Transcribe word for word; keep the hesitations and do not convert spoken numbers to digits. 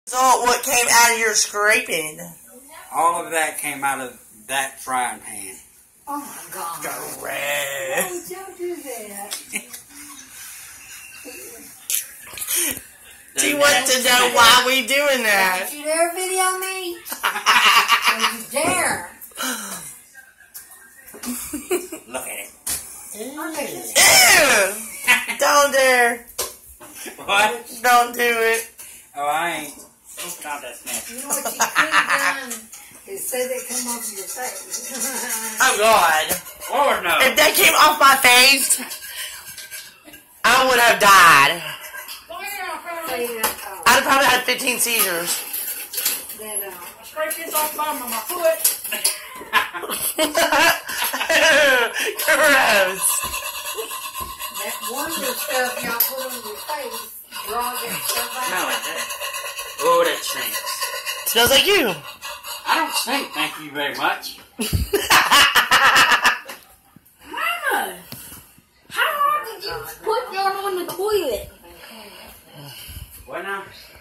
So what came out of your scraping? All of that came out of that frying pan. Oh my God. Correct. Oh, don't do that. She wants to know why we doing that. Don't you dare video me. Don't you dare. Look at it. Ew. Don't dare. What? Don't do it. Oh, I ain't. Oh, God, that's nasty. You know what you could have done is say they come off your face. Oh, God. Lord, no. If they came off my face, I would have died. Say that, uh, I'd have probably had fifteen seizures. that, uh, Scrape this off the bottom of my foot. Gross. that wonder stuff y'all put on your face, draw that stuff out. Smell like that. Oh, that stinks. Smells like you. I don't stink, thank you very much. Mama, how long did you put that on the toilet? What now?